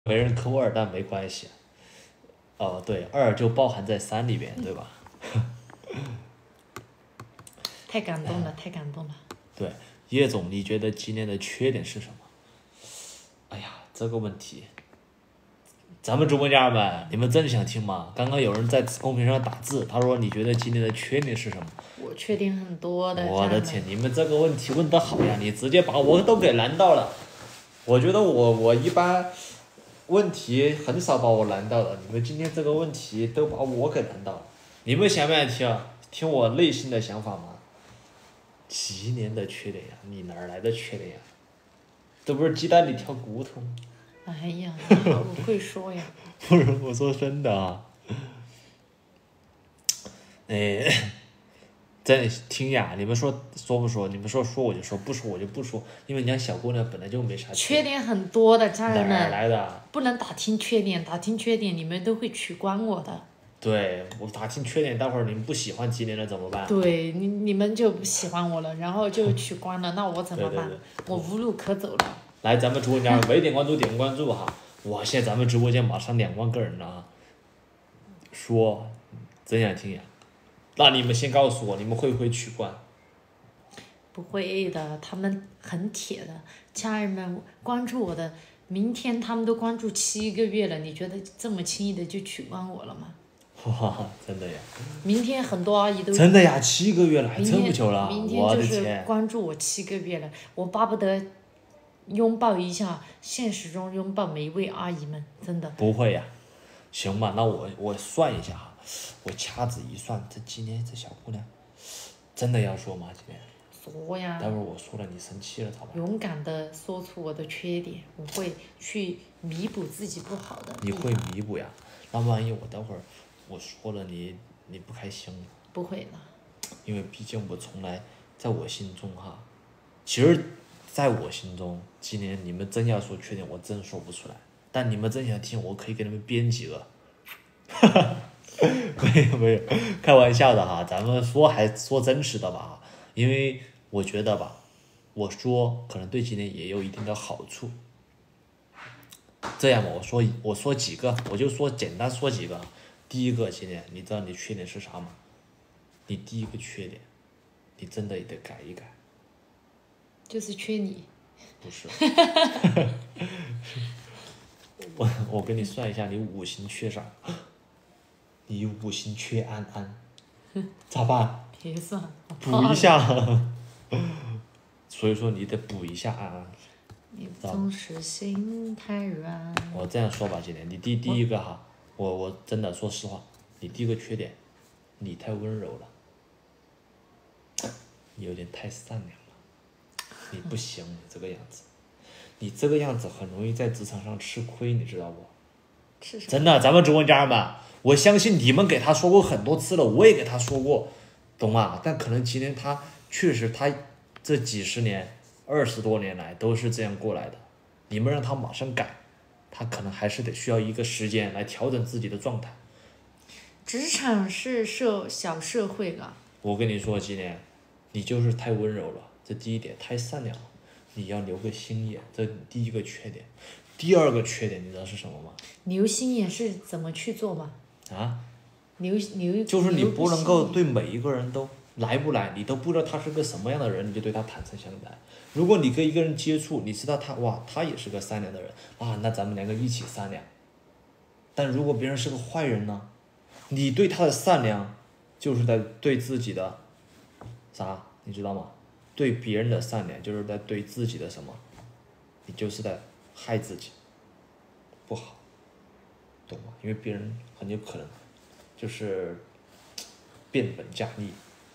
没人扣2，但没关系。哦，对，2就包含在3里边，对吧？ 太感动了，太感动了。 对，叶总，你觉得今年的缺点是什么？哎呀，这个问题，咱们直播间们，你们真想听吗？刚刚有人在公屏上打字，他说你觉得今年的缺点是什么？ 我缺点很多的。 我的天，你们这个问题问得好呀，你直接把我都给难到了。我觉得我一般问题很少把我难到的，你们今天这个问题都把我给难到了。你们想不想听我内心的想法吗？今年的缺点呀，你哪儿来的缺点呀？这不是鸡蛋里挑骨头吗？ 哎呀，你好会说呀。 不是，我说真的啊。哎，真听呀，你们说不说？你们说我就说，不说我就不说，因为人家小姑娘本来就没啥缺点很多的，家人哪儿们。 来的？ 不能打听缺点，打听缺点你们都会取关我的。 对，我打听缺点，待会儿你们不喜欢今年的怎么办？ 对，你们就不喜欢我了，然后就取关了，那我怎么办？ 对对对， 我无路可走了。 来，咱们直播间没点关注点关注哈！哇，现在咱们直播间马上2万个人了啊！说，真想听呀？那你们先告诉我，你们会不会取关？ 不会的，他们很铁的，家人们关注我的，明天他们都关注7个月了，你觉得这么轻易的就取关我了吗？ 哇，真的呀！ 明天很多阿姨都真的呀，7个月了，还这么明天久了， 明天我就是的天！ 关注我7个月了，我巴不得拥抱一下，现实中拥抱每一位阿姨们，真的。 不会呀，行吧，那我算一下哈，我掐指一算，这今年这小姑娘，真的要说吗？今年？ 说呀。 待会儿我说了你生气了咋办？ 勇敢的说出我的缺点，我会去弥补自己不好的。 你会弥补呀？那万一我待会儿我说了你不开心了？ 不会了。 因为毕竟我从来在我心中哈，其实在我心中，今年你们真要说缺点，我真说不出来。但你们真想听，我可以给你们编几个。没有，开玩笑的哈，咱们还说真实的吧，因为我觉得吧，我说可能对今年也有一定的好处。这样吧，我说几个，我就简单说几个。第一个，今年你知道你缺点是啥吗？你第一个缺点，你真的也得改一改。 就是缺你。 不是。我给你算一下，你5行缺啥？你5行缺安安，咋办？ 别算。 补一下。所以说你得补一下安安。 你总是心太软。 我这样说吧，今年你第一个哈，我真的说实话，你第一个缺点，你太温柔了，你有点太善良了，你不行，你这个样子，你这个样子很容易在职场上吃亏，你知道不？ 是什么？ 真的，咱们直播间们，我相信你们给他说过很多次了，我也给他说过，懂吗？但可能今天他确实他这几十年、20多年来都是这样过来的，你们让他马上改，他可能还是得需要一个时间来调整自己的状态。 职场是小社会了。 我跟你说，今年你就是太温柔了，这第一点，太善良了，你要留个心眼，这第一个缺点。第二个缺点你知道是什么吗？ 留心眼是怎么去做吗？ 啊？ 留就是你不能够对每一个人都来不来，你都不知道他是个什么样的人，你就对他坦诚相待。如果你跟一个人接触，你知道他也是个善良的人啊，那咱们2个一起善良。但如果别人是个坏人呢，你对他的善良，就是在对自己的啥，你知道吗？对别人的善良就是在对自己的什么？你就是在害自己，不好，懂吗？因为别人很有可能就是变本加厉。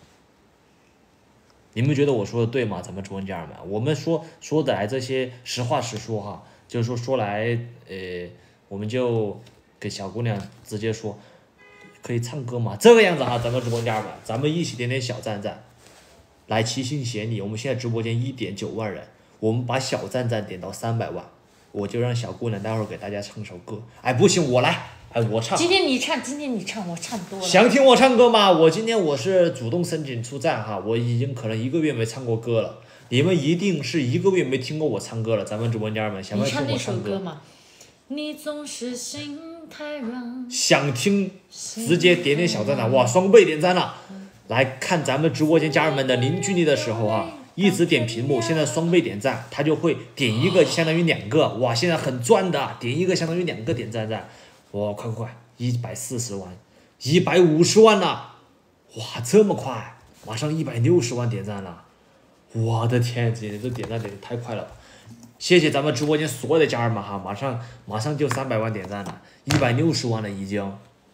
你们觉得我说的对吗？咱们直播间们，我们说的来这些实话实说哈，就是说来我们就给小姑娘直接说，可以唱歌吗？这个样子哈，咱们直播间们，咱们一起点点小赞赞，来齐心协力，我们现在直播间1.9万人，我们把小赞赞点到300万，我就让小姑娘待会儿给大家唱首歌。哎，不行，我来。哎，我唱。 今天你唱，我唱多了。 想听我唱歌吗？我今天我是主动申请出战哈，我已经可能1个月没唱过歌了。你们一定是1个月没听过我唱歌了，咱们直播间们，想不想听我唱歌？ 你唱那首歌吗？ 你总是心太软。 想听直接点点小赞呐，哇，双倍点赞了！来看咱们直播间家人们的零距离的时候啊，一直点屏幕，现在双倍点赞，他就会点一个相当于2个，哇，现在很赚的，点一个相当于2个点赞赞，哇，快快快，140万，150万了，哇，这么快，马上160万点赞了，我的天，这点赞点的太快了吧！谢谢咱们直播间所有的家人们哈，马上就300万点赞了，160万了已经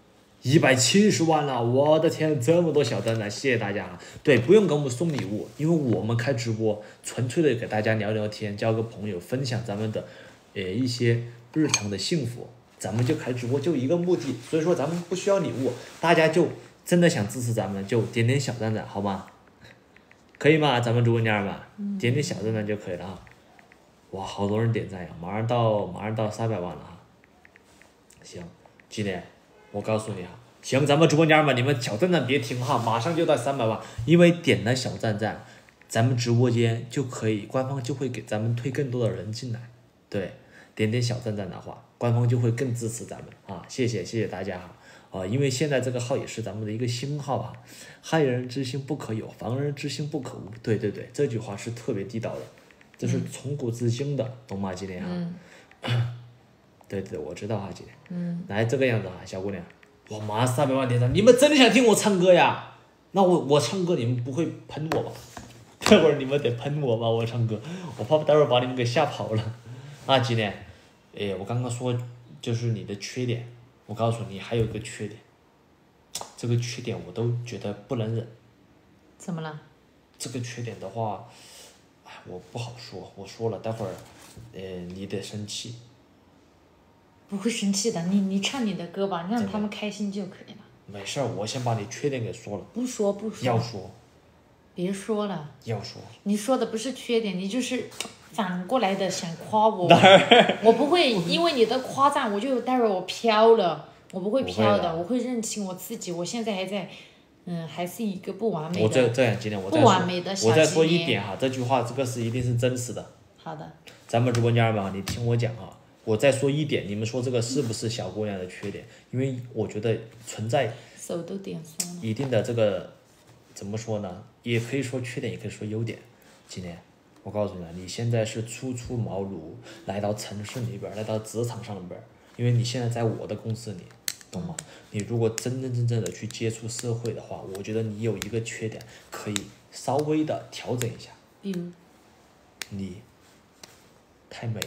，170万了，我的天，这么多小赞赞，谢谢大家。对，不用给我们送礼物，因为我们开直播，纯粹的给大家聊聊天，交个朋友，分享咱们的一些日常的幸福。咱们就开直播就一个目的，所以说咱们不需要礼物，大家就真的想支持咱们，就点点小赞赞，好吗？可以吗？咱们直播间家人们，点点小赞赞就可以了哈。哇，好多人点赞呀！马上到300万了哈。行，今天我告诉你哈，行，咱们直播间们，你们小赞赞别停哈，马上就到300万，因为点了小赞赞，咱们直播间就可以，官方就会给咱们推更多的人进来。对，点点小赞赞的话，官方就会更支持咱们啊！谢谢大家哈。因为现在这个号也是咱们的一个新号啊，害人之心不可有，防人之心不可无。对，这句话是特别地道的。这是从古至今的，懂吗？今天啊，对，我知道哈，今天，来这个样子哈，小姑娘，我马上300万点赞，你们真的想听我唱歌呀？那我唱歌你们不会喷我吧？待会儿你们得喷我吧？我唱歌，我怕待会儿把你们给吓跑了。啊，今天，我刚刚说就是你的缺点，我告诉你还有一个缺点，这个缺点我都觉得不能忍。 怎么了？ 这个缺点的话。我不好说，我说了，待会儿，你得生气。 不会生气的，你唱你的歌吧，让他们开心就可以了。 没事儿，我先把你缺点给说了。 不说。 要说。 别说了。 要说。 你说的不是缺点，你就是反过来的想夸我。 哪儿？ 我不会因为你的夸赞，我就待会儿我飘了，我不会飘的，我会认清我自己，我现在还在。还是一个不完美的。 我这样，今天我再说一点哈，这句话这个是一定是真实的。 好的。 咱们直播间吧，你听我讲哈，我再说一点，你们说这个是不是小姑娘的缺点？因为我觉得存在手都点酸了。 一定的这个怎么说呢？也可以说缺点，也可以说优点。今天我告诉你，你现在是初出茅庐，来到城市里边，来到职场上边，因为你现在在我的公司里。懂吗？你如果真的去接触社会的话，我觉得你有一个缺点，可以稍微的调整一下。 比如？ 你太美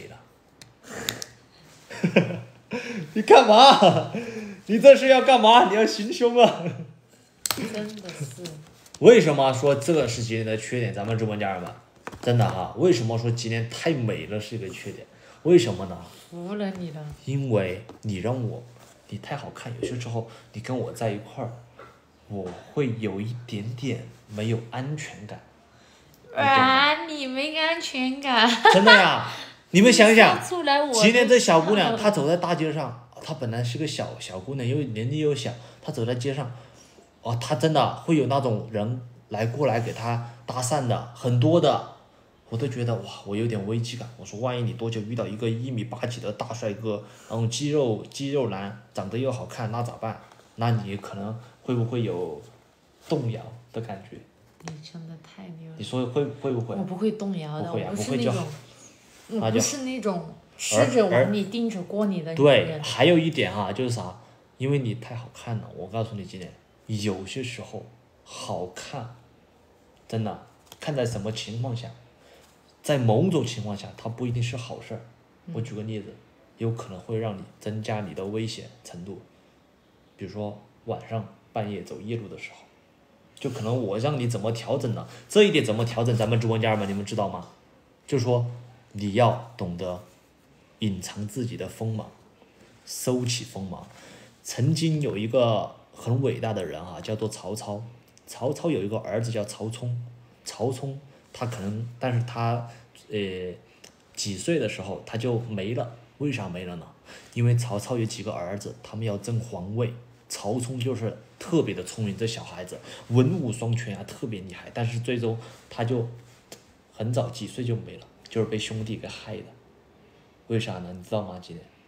了。你干嘛？你这是要干嘛？你要行凶啊？ 真的是。 为什么说这个是吉莲的缺点？咱们直播间家人们，真的哈，为什么说吉莲太美了是一个缺点？为什么呢？ 服了你了。因为你太好看，有些时候你跟我在一块儿，我会有一点点没有安全感。 你没安全感。 真的呀，你们想想， 今天这小姑娘，她走在大街上，她本来是个小姑娘，又年纪又小，她走在街上，她真的会有那种人过来给她搭讪的，很多的。我都觉得哇，我有点危机感。我说，万一你多久遇到一个1米8几的大帅哥，然后肌肉男，长得又好看，那咋办？那你可能会不会有动摇的感觉？ 你真的太牛了。 你说会不会？ 我不会动摇的， 不会我不是那种吃着碗里盯着锅里的女人。 对， 还有一点哈，就是啥？因为你太好看了，我告诉你今天，有些时候好看，真的看在什么情况下。在某种情况下，它不一定是好事儿。我举个例子，有可能会让你增加你的危险程度。比如说晚上半夜走夜路的时候，就可能我让你怎么调整呢？这一点怎么调整？咱们直播间们，你们知道吗？就是说你要懂得隐藏自己的锋芒，收起锋芒。曾经有一个很伟大的人啊，叫做曹操。曹操有一个儿子叫曹冲，他可能，但是他，几岁的时候他就没了。为啥没了呢？因为曹操有几个儿子，他们要争皇位。曹冲就是特别的聪明，这小孩子文武双全啊，特别厉害。但是最终他就很早几岁就没了，就是被兄弟给害的。为啥呢？你知道吗？今天？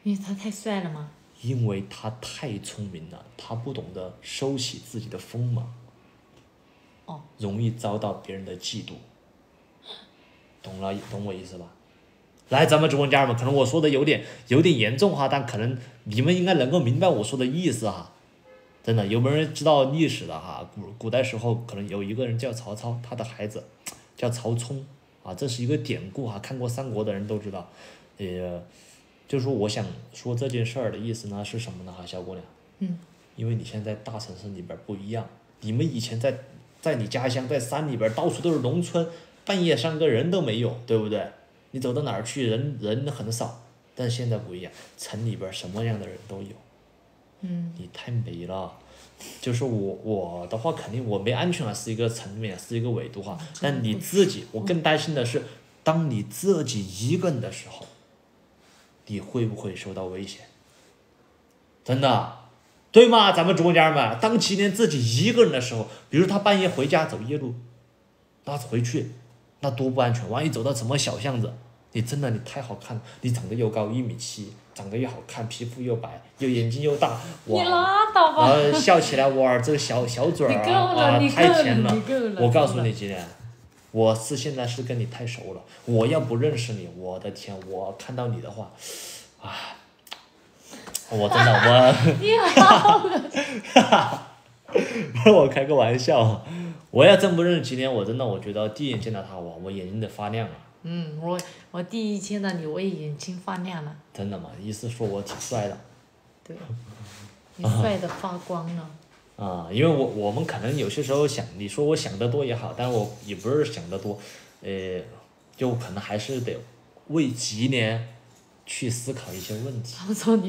因为他太帅了吗？ 因为他太聪明了，他不懂得收起自己的锋芒，容易遭到别人的嫉妒。懂我意思吧？来，咱们直播间们，可能我说的有点严重哈，但可能你们应该能够明白我说的意思哈。真的，有没有人知道历史的哈？古代时候可能有一个人叫曹操，他的孩子叫曹冲啊，这是一个典故哈，看过三国的人都知道。就是说我想说这件事儿的意思呢是什么呢哈，小姑娘？因为你现在在大城市里边不一样，你们以前在你家乡在山里边到处都是农村，半夜上个人都没有，对不对？你走到哪儿去人很少，但现在不一样，城里边什么样的人都有。你太美了。就是我的话，肯定我没安全感是一个层面，是一个维度哈。但你自己，我更担心的是，当你自己一个人的时候，你会不会受到危险？真的，对吗？咱们直播间们，当今天自己一个人的时候，比如他半夜回家走夜路，那回去，那多不安全。万一走到什么小巷子，你太好看了，你长得又高1.7米，长得又好看，皮肤又白，又眼睛又大，哇！ 你拉倒吧！ 然后笑起来，哇，这个小嘴儿啊，太甜了。我告诉你，今天，我现在是跟你太熟了。我要不认识你，我的天，我看到你的话，我真的你好恶心。我开个玩笑，我要真不认识今天，我真的我觉得第一眼见到他，我眼睛得发亮啊。 我第一见到你，我也眼睛发亮了。 真的吗？意思说我挺帅的。 对，你帅的发光了。 因为我们可能有些时候想，你说我想得多也好，但我也不是想得多，就可能还是得为几年去思考一些问题。 他们说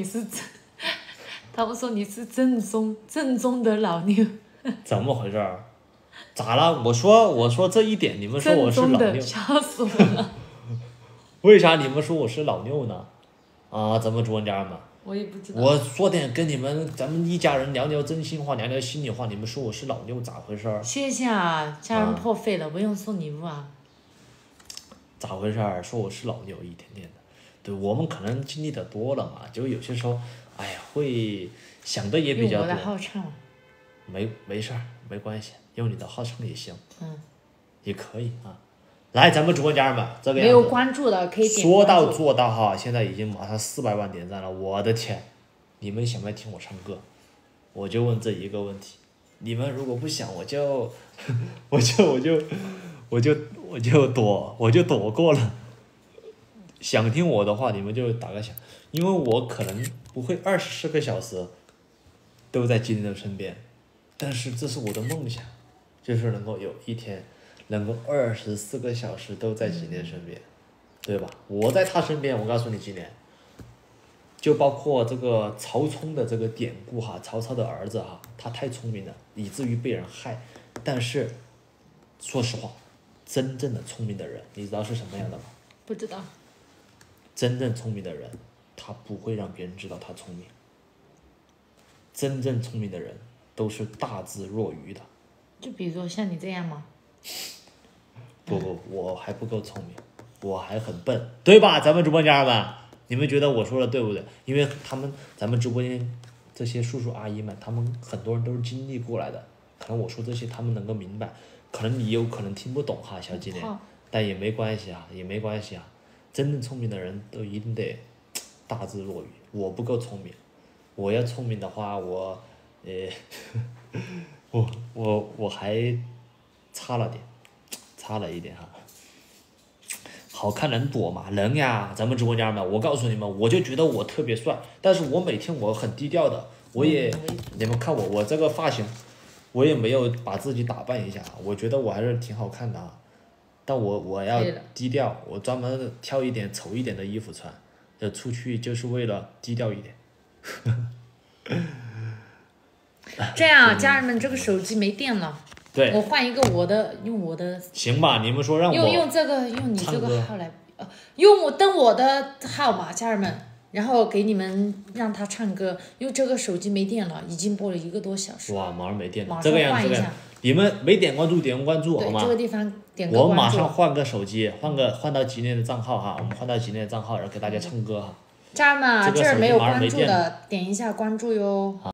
你是正宗的老妞。 怎么回事儿？咋了？我说这一点，你们说我是老妞， 笑死我了。 为啥你们说我是老妞呢？咱们直播间们， 我也不知道。 我说点跟咱们一家人聊聊真心话，聊聊心里话，你们说我是老妞，咋回事儿？ 谢谢啊，家人破费了，不用送礼物啊。 咋回事儿？说我是老妞，一天天的。对，我们可能经历的多了嘛，就有些时候，会想的也比较多。 用我的号唱。 没事儿，没关系，用你的号唱也行。也可以啊。来，咱们直播间们，这个样子。 没有关注的可以点关注。 说到做到哈，现在已经马上400万点赞了，我的天！你们想不想听我唱歌？我就问这一个问题，你们如果不想，我就躲过了。想听我的话，你们就打个响，因为我可能不会24个小时都在金玲的身边，但是这是我的梦想，就是能够有一天能够24个小时都在金玲身边，对吧？我在他身边，我告诉你，金玲，就包括这个曹冲的这个典故哈，曹操的儿子哈，他太聪明了，以至于被人害。但是说实话，真正的聪明的人，你知道是什么样的吗？ 不知道。 真正聪明的人，他不会让别人知道他聪明。真正聪明的人都是大智若愚的。 就比如说像你这样吗？ 不，我还不够聪明，我还很笨，对吧？咱们直播间们，你们觉得我说的对不对？因为咱们直播间这些叔叔阿姨们，他们很多人都是经历过来的，可能我说这些他们能够明白，可能你有可能听不懂哈，小姐姐，但也没关系啊，真正聪明的人都一定得大智若愚，我不够聪明，我要聪明的话，我还差了一点哈。好看能躲吗？能呀，咱们直播间们，我告诉你们，我就觉得我特别帅，但是我每天我很低调的，你们看我这个发型，我也没有把自己打扮一下，我觉得我还是挺好看的啊。但我要低调，我专门挑一点丑一点的衣服穿，出去就是为了低调一点。 这样，家人们，这个手机没电了， 对， 我换一个用我的。 行吧，你们说让我用你这个号来，用我的号码，家人们，然后给你们让他唱歌，因为这个手机没电了，已经播了1个多小时。 哇，马上没电了， 马这个上换一下。 你们没点关注，点关注好吗？ 这个地方点个关注。 我马上换个手机，换到吉念的账号哈，我们换到吉念的账号，然后给大家唱歌哈。 家人们啊， 这个这儿没有手机马上关注没电了的，点一下关注哟。